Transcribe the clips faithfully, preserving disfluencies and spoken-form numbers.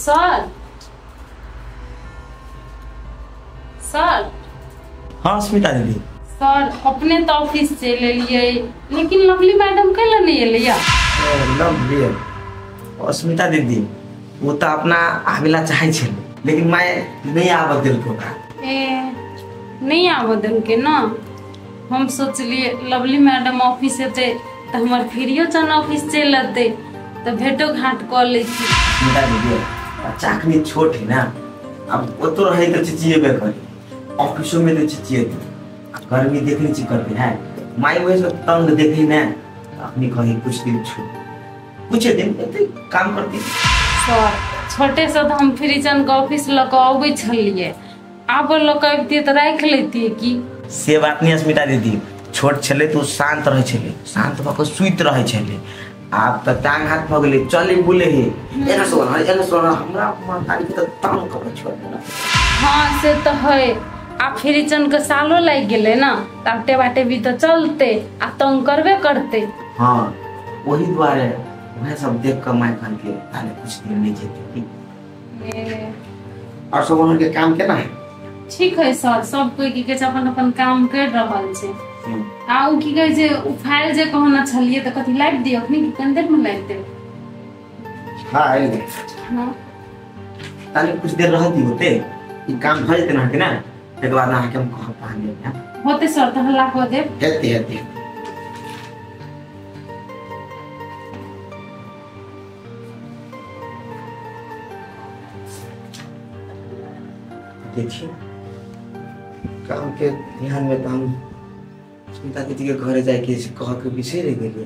Sir sir हाँ स्मिता दीदी sir अपने तो ऑफिस चले लिए लेकिन लवली मैडम कल नहीं एलिया। लवली और स्मिता दीदी वो तो अपना आवेला चाहे छे लेकिन मैं नहीं आव दिल को ए नहीं आव दिल के ना हम सोचलिए लवली मैडम ऑफिस से तो हमार फिरियो चन ऑफिस चल आते तो भेटो घाट कर ले थी। स्मिता दीदी चाकरी छोट है ना अब वो तो रहे तो चिचिए बे करे ऑफिसों में तो चिचिए थी गर्मी देखनी ची करते हैं माई वही से तंग देखी ना अपनी कहीं कुछ दिन छोड़ कुछ दिन तो काम करती सर छोटे से तो हम फ्रीजन का ऑफिस लगावे छलिए आप लगावती तो रख लेती की से बात नहीं स्मिता दीदी छोट छले तो शांत रहे छले शांत भक सुइत रहे छले आप तो टांग हाथ भ गेले चले बुले हे एना सोना एना सोना हमरा मातारी के तो तंग कर छोड़ देना। हां से तो है आप फ्रीजन के सालों लग गेले ना ताटे बाटे भी तो चलते आ तंग करबे करते। हां वही द्वारे मैं सब देख कर मैं खान के ताले कुछ दिन नहीं जेते और सब उनके काम केना है ठीक है सर सब कोई की के अपन अपन काम कर रहल छे आउ की कहे जे फाइल जे कहना छलिए त कथि लाइव दियो अपनी की कंदर में लाइव दे। हां आइले हां ताले कुछ देर रहती होते ई काम भ जेते ना के ना एक बार ना हम कह पानी है होते सर त हल्ला को दे हेते हेते देखिए काम के ध्यान में तो हम स्मिता दीदी के घर जाए के कह के बिसर गेलिए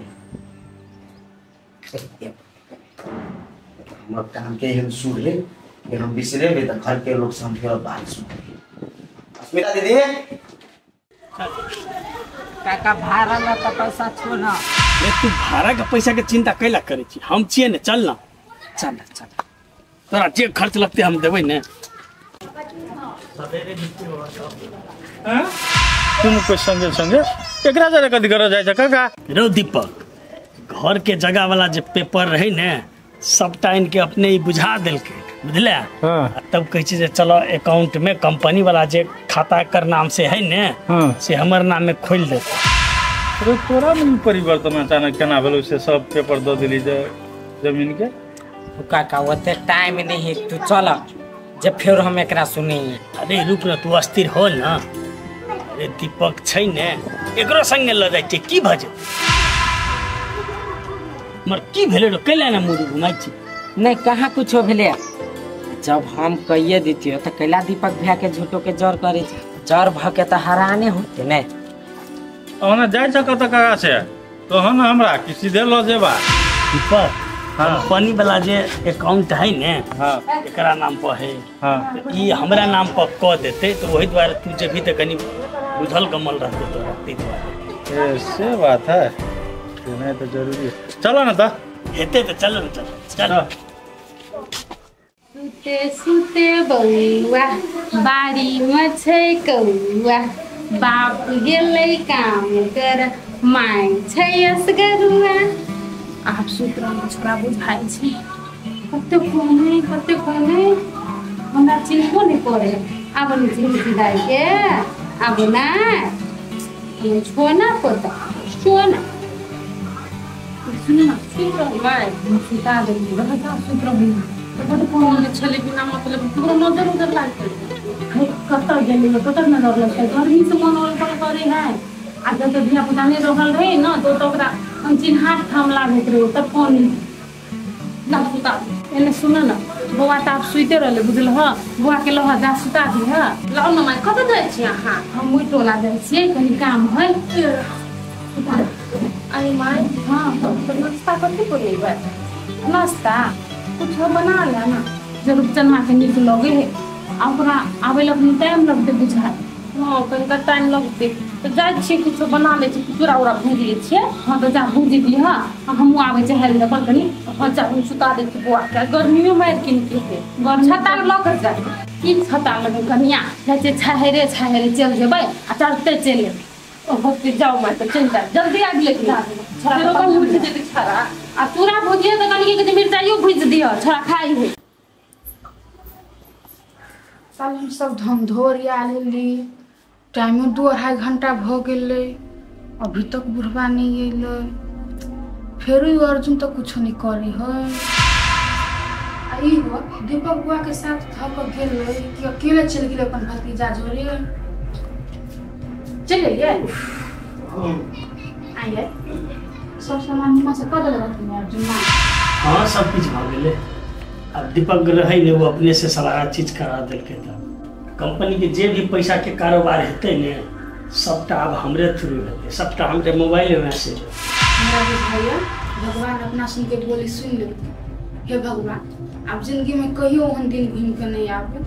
हम काम के हम सुन ले कि हम बिसरे में तो घर के लोग समझे और बात सुन स्मिता दीदी काका भाड़ा ला का पैसा छोड़ ना ए तू भाड़ा का पैसा के चिंता कैला करे छी हम छिए ने चल ना चल चल तोरा जे खर्च लगते हम देबै ने हां तुम कोई संगे संगे एकरा जरा कथि कर जाय छ काका रो दीपक घर के जगह वाला जे पेपर रहे ने सबटा इनके अपने ही बुझा देल के बुझले हां तब कह छी जे चलो अकाउंट में कंपनी वाला जे खाता कर नाम से है ने हां से हमर नाम में खोल दे रे तोरा में परिवर्तन अचानक केना भेलो से सब पेपर द दिली जे जमीन के काका ओते टाइम नहीं तू चल जब फिर हम एकरा सुनी। अरे रुक ना तू अस्थिर हो ना अरे दीपक छै ने एकरो संगे ल जाय छै की भजे मर की भेले रो कैला ना मुड़ी घुमाई छी नहीं कहां कुछो भेले जब हम कहिए दितियो त कैला दीपक भैया के झूठो के जर करे छै जर भ के त हराने होते ने ओना जाय छ कत काका से तो हम हमरा कि सीधे ल जेबा दीपक कंपनी वाला जे अकाउंट है ने हां एकरा नाम पर है हां ई हमरा नाम पर क देते तो वही द्वारा तू जे भी त कनी बुझल कमल रहते तो रहते द्वारा ऐसे बात है नहीं तो जरूरी चलो ना त हेते तो चलो ना चलो चलो सुते सुते बउवा बारी में छै कौवा बाप गेलै काम कर माय छै असगरुआ आप सूत्र में छोड़ा बुझाई छी कते कोने कते कोने हमरा चिन्हो नहीं पड़े अब नहीं चिन्ह दिलाई के अब ना ये छोना पता छोना सुन ना सूत्र में सुता दे रहता सूत्र में तो बड़ कोने छले बिना मतलब पूरा नजर उधर लाग है कत गेली कत नजर लगे गर्मी से मन और करे है आज तो धिया पुता नहीं रहल रहे ना तो तो ओकरा हम चिन्हाट थाम लागत रहे तब फोन ना सुता एने सुन ना बुआ त आप सुते रहले बुझल ह बुआ के लहा जा सुता दी ह लाओ ना मैं कत जाय छी हां हम मुई टोला जाय छी कहीं काम है आई माय हां तो नाश्ता करते को नहीं बात नाश्ता कुछ बना ले ना जरूर चन्हा के निक लगे है ओकरा आवे लगनी टाइम लगते बुझा हां कनका टाइम लगते तो जाय छी कुछ बना ले छी चूरा उरा भूज ले छी हां तो जा भूज दी हां हम आवे छै हेल दे कनी हां जा सुता दे छी बुआ के गर्मी में मार किन के गर्म छता लग जाय की छता लगे कनिया जे छहेरे छहेरे चल जेबै आ चलते चले ओ होते जाओ मैं तो चल जा जल्दी आग ले छरा तो भूज दे छरा आ चूरा भूजिए तो कनी के मिर्चाइयो भूज दियो छरा खाई है साल हम सब धम धोरिया लेली टाइम दू अढ़ाई घंटा भ गेलै अभी तक बुढ़वा नहीं अइलै फिर अर्जुन तो कुछ नहीं करी है आई हो दीपक बुआ के साथ थक गेलै कि अकेले चल गेलै अपन भतीजा जोड़े चले ये आइए सब सामान हिमा से कर देलक अर्जुन हाँ सब कुछ भ गेलै अब दीपक रहे ने वो अपने से सारा चीज करा दिलके त कंपनी के जे भी पैसा के कारोबार हेतै ने सबटा अब हमरे थ्रू हेतै सबटा हमरे मोबाइल में मैसेज मेरा भैया भगवान अपना सुन के बोली सुन ले हे भगवान अब जिंदगी में कहियो ओहन दिन घूम के नहीं आवे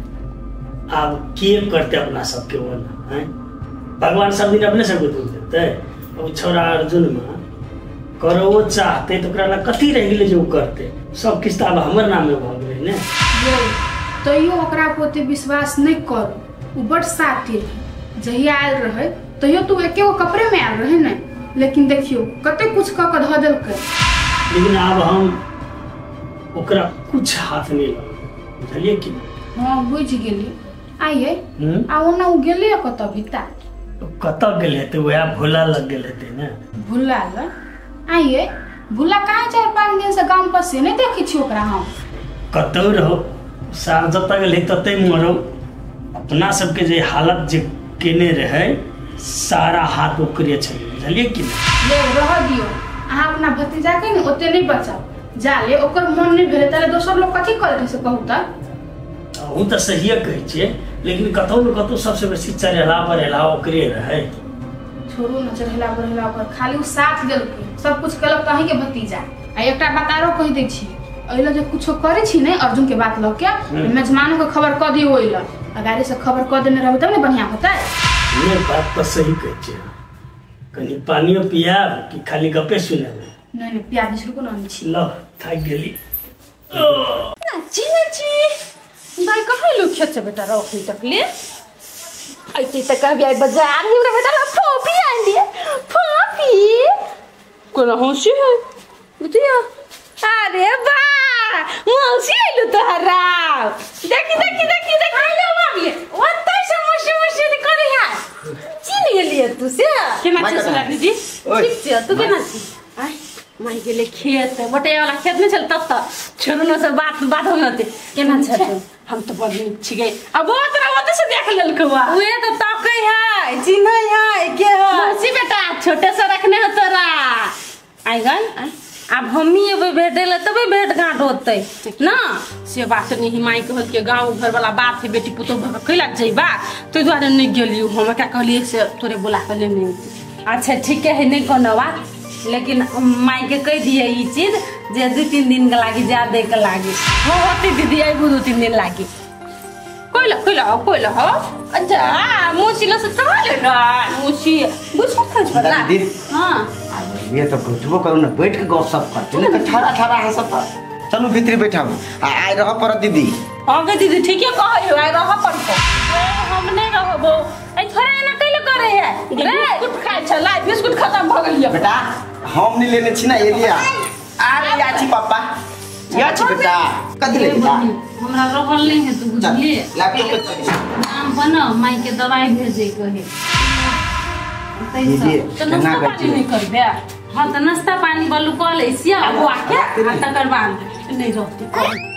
अब के करते अपना सबके वो हैं भगवान सब दिन अपने सब दूर देते अब छोरा अर्जुन में करो वो चाहते तो ओकरा ला कथी रह गेलै जो करते सब किस्ता अब हमर नाम में भ गेलै ने ये तैयो ओकरा पोते विश्वास नहीं करो उ बड़ साथी जहिया आयल रहे तैयो तू एके गो कपड़े में आयल रहे ने लेकिन देखियो कते कुछ क के ध देलकै लेकिन अब हम ओकरा कुछ हाथ नहीं लग बुझलिए कि हां बुझ गेली आइए हम्म आ ओना उ गेली कत भीता कत गेल हेतै वह भोला लग गेल हेतै ने भुला ल आइए भुला कहाँ चार पाँच दिन से गांव पर से नहीं देखी छी ओकरा हम कतौ रहो सार जतऽ गेलै ततै मरो अपना सबके जे हालत जे केने रहे सारा हाथ ओकरे छलै बुझलिए कि ले रह दियो अहाँ अपना भतीजा के ने ओते नहीं बचाओ जा ले ओकर मन नहीं भेले ताले दोसर लोग कथी करते से कहू त हूँ तो सहिए कहै छियै लेकिन कतौ न कतौ सबसे बेसी चढ़ेला बढ़ेला ओकरे रहे छोड़ू न चढ़ेला बढ़ेला पर खाली उ साथ देलकै सब कुछ कलक त अहीं के भतीजा आ एकटा बात आरो कहि दै छी अइला जे कुछो करे छी ने अर्जुन के बात ल के मेजमानों के खबर क दियो ओइला अगाड़ी से खबर क देने रहबै तब ने बढ़िया होतै ये बात तो सही कहै छियै कनी पानियो पियाब कि खाली गपे सुनाब नहीं नहीं प्यार बिस्कुट को नहीं छी ल थाक गेली नाची नाची दाई कहाँ लोग खेत से बेटा रखी तकले ऐसे तक कभी आई बाजार नहीं रे बेटा फोपी आंदी फोपी कोन होशी है बुतिया अरे वाह मौसी आइलो तोहरा देखी देखी देखी देखी आइलो मामले ओतै से मौसी मौसी दे करे है चिन गेलिए तू से केना छै सुना दीदी ठीक छै तू केना छी आय माई गेले खेत बटे वाला खेत में चल तब तक छोरनो से बात बात होते केना छै हम तो बड़ नीक छी गए अब वो तोरा ओते से देख लेलकवा ओए तो ताकै है चिन्है है के है मौसी बेटा छोटे से रखने हो तोरा आइगन अब हम ही अब भेटेले तबे भेट घाट होतै ना से बात नहीं माई कहल के गांव घर वाला बात है बेटी पुतो कैला जइबा तो द्वारे नहीं गेलियो हम का कहलिए से तोरे बुला के लेने अच्छा ठीक है नहीं कोनो बात लेकिन माई के कह दिए ई चीज जे दो तीन दिन के लागी जा दे के लागी हो होती दीदी आई दो तीन दिन लागी कोइला कोइला कोइला हो अच्छा मोची ल से चले गा मोची बुझ खज बता दीदी हां ये तो बैठबो करू ना बैठ के गपशप करते ना ठहरा ठहरा है सब चलो भीतर बैठाओ आ आइ रह पर दीदी आगे दीदी ठीक है कहयो आइ रह पर हम नहीं रहबो ए छोरा एना कैले करे है रे बिस्कुट खाइ छ ला बिस्कुट खत्म भ गेल बेटा हम नहीं लेने छी ना ये लिया अरे या छी पापा या छी बेटा कथि ले बेटा हमरा रहल नहीं है तू बुझलिए लैपटॉप पे नाम बना माई के दवाई भेजे कहे दीदी तो नाश्ता पानी नहीं करबे हां तो नाश्ता पानी बलू क ले सिया बुआ के आ तकर बाद नहीं रहती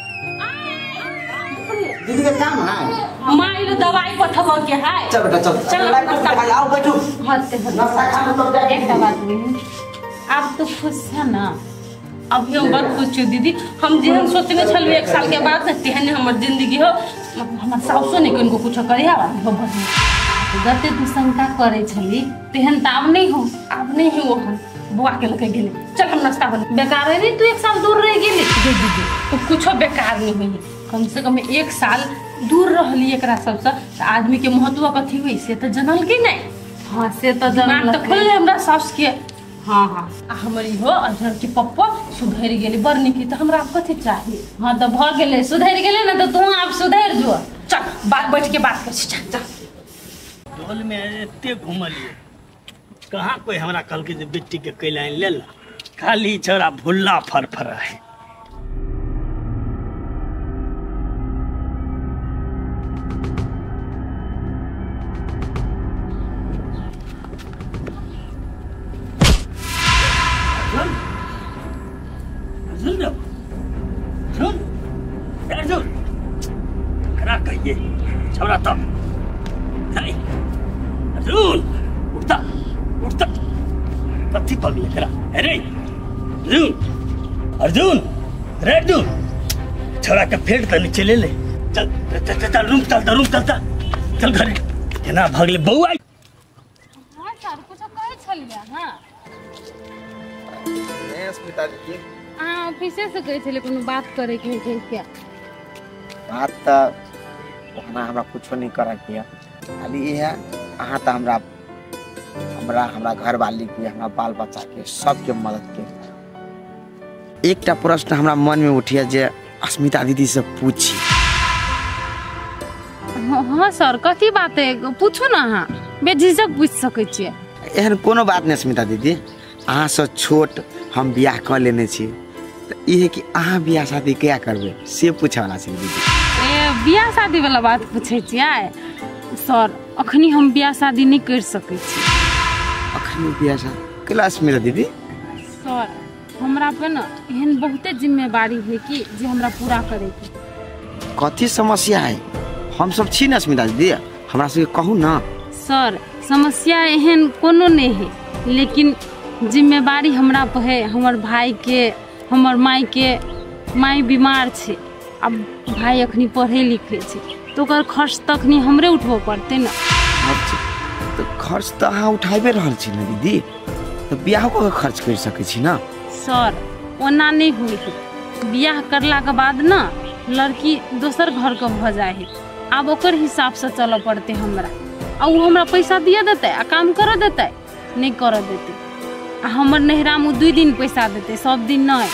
दीदी का काम है माई लो दवाई पठबो के है चल बेटा चल चल लैपटॉप पे भाई आओ बैठो हते नाश्ता खा लो तो एक बात नहीं आप तो खुश है ना अभी हम बहुत खुश छी दीदी हम जेहन सोचने छलु एक साल के बाद तेहन हमर जिंदगी हो हमर सासो नहीं किनको कुछ करे आवा हो गते तू शंका करे छली तेहन त अब नहीं हो अब नहीं हो हम बुआ के लके गेले चल हम नाश्ता बना बेकार है तू एक साल दूर रह गेली दीदी तो कुछो बेकार नहीं हुई कम से कम एक साल दूर रहली एकरा सबसे आदमी के महत्व कथी हुई से तो जनल की नहीं हां से तो जनल तो खुल हमरा सास के हाँ हाँ हमारी हो अजहर के पप्पा सुधर गेली बड़ निक तो हमरा कथी चाहिए हाँ तो भ गेले सुधर गेले ना तो तू आप सुधर जो चल बात बैठ के बात कर चल चल टोल में एते घुमलिए कहाँ कोई हमरा कल के बेटी के कैलाइन ले ला खाली छोरा भुल्ला फरफरा है दीपक लेकर अरे अर्जुन अर्जुन अरे अर्जुन छोड़ा के फेंक तो नीचे ले ले चल चल चल रूम चल रूम चल चल चल घर केना भगले बहू आई हां सर कुछ कहे छलिया हां ए स्मिता जी हां ऑफिसे से कहे छले कोनो बात करे के है क्या बात त हमरा हमरा कुछ नहीं करा किया खाली ये है अहाँ त हमरा हमरा हमरा घर वाली के हमरा बाल बच्चा के सबके मदद के एकटा प्रश्न हमरा मन में उठिया जे अस्मिता दीदी से पूछी हां सर कथी बात है पूछो ना हां बेझिझक पूछ सकै छियै एहन कोनो बात नहीं अस्मिता दीदी अहाँ से छोट हम बियाह कर लेने छी त ई है कि अहाँ बियाह शादी क्या करबे से पूछे वाला छी दीदी ए बियाह शादी वाला बात पूछे छियै सर अखनी हम बियाह शादी नहीं कर सकै छी अखनी बियाह शादी क्लास में दीदी सर हमरा पे ना एहन बहुते जिम्मेवारी है कि जे हमरा पूरा करे के कथी समस्या है हम सब छी ना स्मिता दीदी हमरा से कहू ना सर समस्या एहन कोनो नहीं है लेकिन जिम्मेवारी हमरा पे है हमर भाई के हमर माई के माई बीमार छे अब भाई अखनी पढ़े लिखे छे तो ओकर खर्च तक नहीं हमरे उठबो पड़ते ना तो खर्च तो अहाँ उठाबे रहल छी ना दीदी तो बियाह को खर्च कर सकै छी ना सर ओना नहीं हुई है बियाह करला के बाद ना लड़की दोसर घर के भ जाए है अब ओकर हिसाब से चल पड़ते हमरा आ उ हमरा पैसा दिया देते आ काम कर देते नहीं कर देते आ हमर नहरा में दू दिन पैसा देते सब दिन नहीं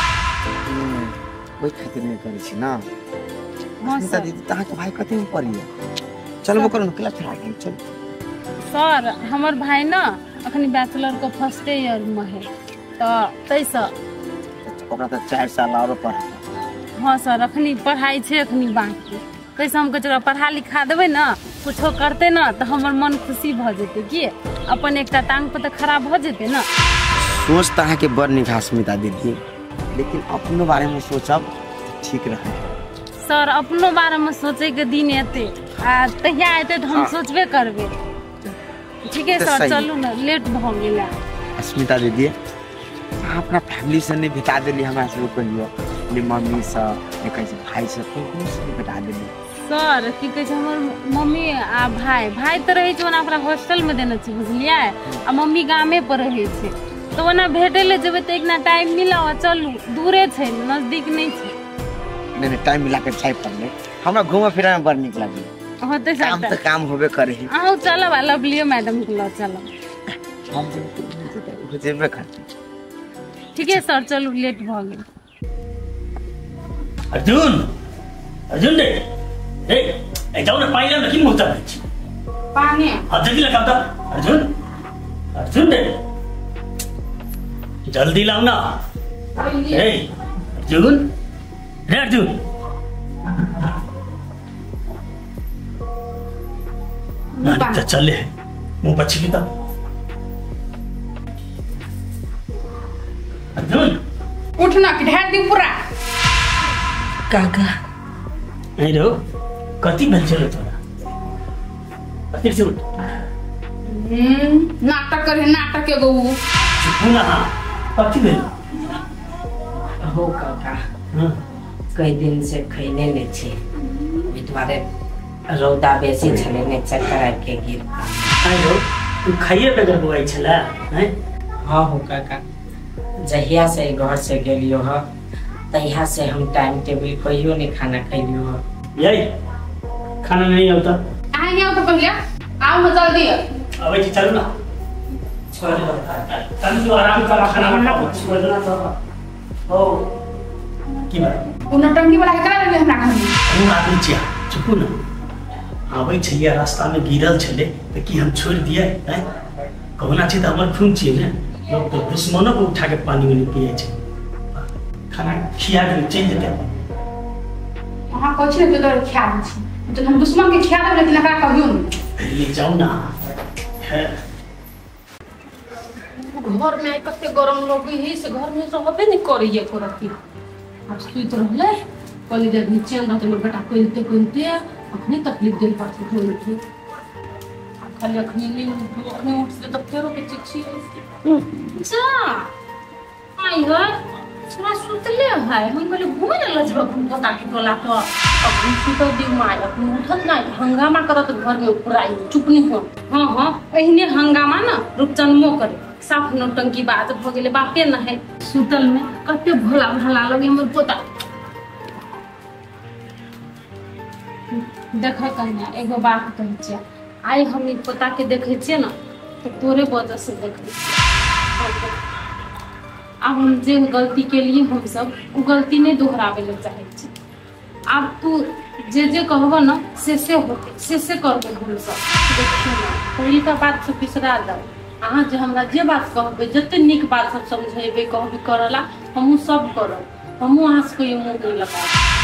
कोई खातिर नहीं करे छी ना हाँ स्मिता सर दीदी तहाँ के भाई कथी में पड़ी चलबो करू क्लास फिरा के चल सर हमर भाई ना अखनी बैचलर के फर्स्ट ईयर में है तो तैसा ओकरा त चार साल और पढ़ हाँ सर अखनी पढ़ाई छे अखनी बाकी कैसे हम कहे पढ़ा लिखा देवे ना कुछो करते ना तो हमर मन खुशी भ जेते कि अपन एकटा टांग पे तो खड़ा भ जेते ना सोच तहाँ के बड़ निखा स्मिता दीदी लेकिन अपनो बारे में सोचब ठीक रहे सर अपनो बारे में सोचे के दिन एते आ तहिया एते तो हम सोचबे करबे ठीक है सर चलू ना लेट भ गेला अस्मिता दीदी अहाँ अपना फैमिली से नहीं बिता देली हमरा से कहियो अपनी मम्मी से ने कहे भाई से कोई से नहीं बिता देली सर की कहे हमर मम्मी आ भाई भाई तो रहे छै ओना हॉस्टल में देने छै बुझलिए आ मम्मी गामे पर रहे छै तो ओना भेटे ले जेबे तो एक ना टाइम मिला चलू दूरे छै नजदीक नहीं छै नहीं नहीं टाइम मिला के चाय पड़ले हमरा घूमे फिरे में बड़ निक लागे होते काम तो काम होबे करे है आउ चलब आ लवलियो मैडम के ल चलब हम तो जेबे करते ठीक है सर चलू लेट भ गेल अर्जुन अर्जुन रे ए ए जाऊ ना पानी ला कि मुहता छी पानी हां जल्दी लगा दा अर्जुन अर्जुन रे जल्दी लाओ ना ए अर्जुन रे अर्जुन ना चले मुंह बच्ची की अर्जुन उठना कि ढाल दी पूरा काका नहीं रो कति भेल छलो तोरा कति से उठ हम्म नाटक करे नाटक एगो पुनः कति भेल हो काका हां कई दिन से खैले ने छे ओइ दुआरे रौदा बेसी छले ने चक्कर आबि के गिर आई रो तू खाइए बगैर बुआई छला हैं हाँ हो काका जहिया से घर से गेलियो ह तहिया से हम टाइम टेबल कहियो नहीं खाना खैलियो ह यही खाना नहीं होता आ गया तो पहले आओ ना जल्दी अब जी चलो ना छोड़ दो तन तो आराम कर खाना खाओ छोड़ना तो ओ की बात उन टंकी वाला है करा ले हमरा घर में हम आदमी छिया चुप ना आबै छलिया रास्ता में गिरल छले त की हम छोड़ दिए हैं कहना छी त हमर खून छी ने लोग तो दुश्मनों को उठा के पानी में पिए छे खाना खिया के चल जेते वहां कुछ नहीं तो ख्याल छी तो हम दुश्मन के ख्याल लेकिन एकरा कहियो नहीं ले जाओ ना है घर में कते गरम लगे है से घर में रहबे नहीं करिए करती अब सुइत रहले कॉलेज नीचे अंदर तो बेटा कोइलते कोइलते अपनी तकलीफ दिल पर से होई थी खाली अखनी नहीं अखनी उठते तो फेरो के चिट्ठी जा आई हो सुना सुतले है हम बोले घूमे ल जब पता के टोला पर अब सुतो दी माय अपन उठत ना हंगामा करत घर में पुराई चुप नहीं हो हां हां एहने हंगामा ना रूपचंदमो करे साफ नौटंकी बात भ गेले बापे न है सुतल में कते भोला भला लगे मोर पोता देख कन्या एगो बात कहै छियै आई हम पोता के देखे छियै ना तो तोरे वजह से देखे छियै अब हम जे गलती के लिए हम सब वो गलती नहीं दोहरावे ले चाहे छी अब तू जे जे कहबो ना से से होते से से करबे हम सब देखियो ना पहिल का बात से बिसरा जाओ अहाँ जे हमरा जे बात कहबे जते निक बात सब समझेबे कहबे करला हमहू सब करब हमहू अहाँ से कोई मुंह नहीं लगा